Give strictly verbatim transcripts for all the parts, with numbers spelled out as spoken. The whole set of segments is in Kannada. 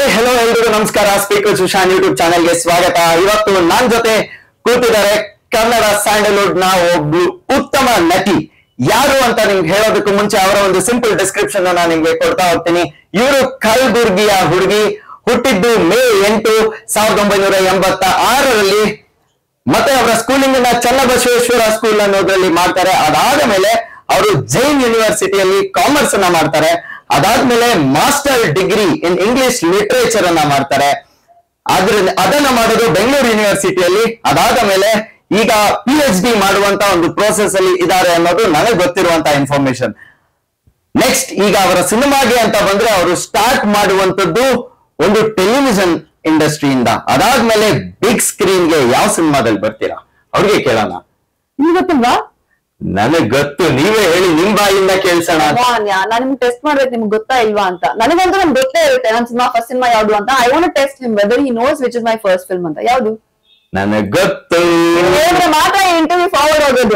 ಹಾಯ್ ಹೆಲೋ ಎಲ್ರಿಗೂ ನಮಸ್ಕಾರ. ಸ್ಪೀಕರ್ ಸುಶಾನ್ ಯೂಟ್ಯೂಬ್ ಚಾನೆಲ್ಗೆ ಸ್ವಾಗತ. ಇವತ್ತು ನನ್ನ ಜೊತೆ ಕೂತಿದ್ದಾರೆ ಕನ್ನಡ ಸ್ಯಾಂಡಲ್ವುಡ್ ನ ಒಬ್ಳು ಉತ್ತಮ ನಟಿ. ಯಾರು ಅಂತ ನಿಮ್ಗೆ ಹೇಳೋದಕ್ಕೂ ಮುಂಚೆ ಅವರ ಒಂದು ಸಿಂಪಲ್ ಡಿಸ್ಕ್ರಿಪ್ಷನ್ ನಾನು ನಿಮ್ಗೆ ಕೊಡ್ತಾ ಹೋಗ್ತೀನಿ. ಇವರು ಕಲಬುರ್ಗಿಯ ಹುಡುಗಿ, ಹುಟ್ಟಿದ್ದು ಮೇ ಎಂಟು ಸಾವಿರದ ಒಂಬೈನೂರ ಎಂಬತ್ತ ಆರರಲ್ಲಿ. ಮತ್ತೆ ಅವರ ಸ್ಕೂಲಿಂಗ್ ನ ಚನ್ನಬಸವೇಶ್ವರ ಸ್ಕೂಲ್ ಅನ್ನೋದ್ರಲ್ಲಿ ಮಾಡ್ತಾರೆ. ಅದಾದ ಮೇಲೆ ಅವರು ಜೈನ್ ಯೂನಿವರ್ಸಿಟಿಯಲ್ಲಿ ಕಾಮರ್ಸ್ ಅನ್ನ ಮಾಡ್ತಾರೆ. ಅದಾದ್ಮೇಲೆ master degree in English literature ಅನ್ನ ಮಾಡ್ತಾರೆ. ಅದ್ರ ಅದನ್ನ ಮಾಡೋದು ಬೆಂಗಳೂರು ಯೂನಿವರ್ಸಿಟಿಯಲ್ಲಿ. ಅದಾದ ಮೇಲೆ ಈಗ ಪಿ ಎಚ್ ಡಿ ಮಾಡುವಂತ ಒಂದು ಪ್ರೋಸೆಸ್ ಅಲ್ಲಿ ಇದ್ದಾರೆ ಅನ್ನೋದು ನನಗೆ ಗೊತ್ತಿರುವಂತ ಇನ್ಫಾರ್ಮೇಶನ್. ನೆಕ್ಸ್ಟ್ ಈಗ ಅವರ ಸಿನಿಮಾಗೆ ಅಂತ ಬಂದ್ರೆ ಅವರು ಸ್ಟಾರ್ಟ್ ಮಾಡುವಂತದ್ದು ಒಂದು ಟೆಲಿವಿಷನ್ ಇಂಡಸ್ಟ್ರಿಯಿಂದ. ಅದಾದ್ಮೇಲೆ ಬಿಗ್ ಸ್ಕ್ರೀನ್ ಗೆ ಯಾವ ಸಿನಿಮಾದಲ್ಲಿ ಬರ್ತೀರಾ ಅವ್ರಿಗೆ ಕೇಳೋಣ. ಗೊತ್ತಿಲ್ವಾ? ನನಗ್ ಗೊತ್ತು, ನೀವೇ ಹೇಳಿ, ನಿಮ್ ಬಾಯಿಂದ ಕೇಳ್ಸೋಣ. ನಾನು ನಿಮ್ಗೆ ಟೆಸ್ಟ್ ಮಾಡ್ಬೇಕು, ನಿಮ್ಗೆ ಗೊತ್ತಾ ಇಲ್ವಾ ಅಂತ. ನನಗಂತೂ ನಮ್ಗೆ ಗೊತ್ತೇ ಇರುತ್ತೆ ನನ್ ಸಿನಿಮಾ ಫಸ್ಟ್ ಸಿನಿಮಾ ಯಾವ್ದು ಅಂತ. I want test him whether he knows which is my first film ಅಂತ. ಯಾವ್ದು ನನಗ್ ಗೊತ್ತು, ಮಾತ್ರ ಇಂಟರ್ವ್ಯೂ ಫಾರ್ವರ್ಡ್ ಹೋಗೋದು.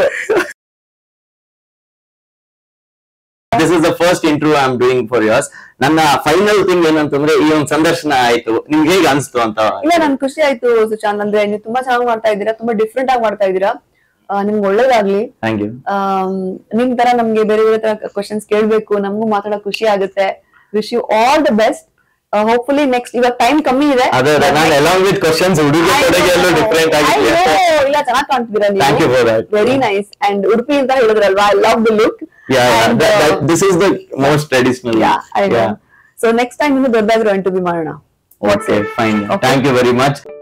This is the first interview I am doing for yours. ನನ್ನ ಫೈನಲ್ ಥಿಂಗ್ ಏನಂತಂದ್ರೆ ಈ ಒಂದು ಸಂದರ್ಶನ ಆಯ್ತು, ನಿಮ್ಗೆ ಹೇಗೆ ಅನ್ಸ್ತು ಅಂತ? ಇಲ್ಲ, ನನ್ ಖುಷಿ ಆಯ್ತು ಸುಶಾಂತ್. ಅಂದ್ರೆ ನೀವು ತುಂಬಾ ಚೆನ್ನಾಗಿ ಮಾಡ್ತಾ ಇದ್ದೀರಾ, ತುಂಬಾ ಡಿಫ್ರೆಂಟ್ ಆಗಿ ಮಾಡ್ತಾ ಇದ್ದೀರಾ. ನಿಮ್ಗೆ ಒಳ್ಳೇದಾಗ್ಲಿ. Thank you. ನಿಮ್ ತರ ನಮ್ಗೆ ಬೇರೆ ಬೇರೆ ತರ ಕ್ವಶನ್ಸ್ ಕೇಳ್ಬೇಕು, ನಮಗೂ ಮಾತಾಡೋ ಖುಷಿ ಆಗುತ್ತೆ. Wish you all the best. Hopefully next, ಇವಾಗ ಟೈಮ್ ಕಮ್ಮಿ ಇದೆ. ಇಲ್ಲ, ಚೆನ್ನಾಗಿ ಕಾಣ್ತಿದ್ದೀರಾ ನೀವು. Very nice. ಅಂಡ್ ಉಡುಪಿ ಅಂತ ಹೇಳಿದ್ರಲ್ವಾ, I love the look. This is the most traditional. So next time ಇನ್ನು ದೊಡ್ಡದಾಗಿರೋ ಇಂಟರ್ವ್ಯೂ ಮಾಡೋಣ. Okay, fine. Thank you very much.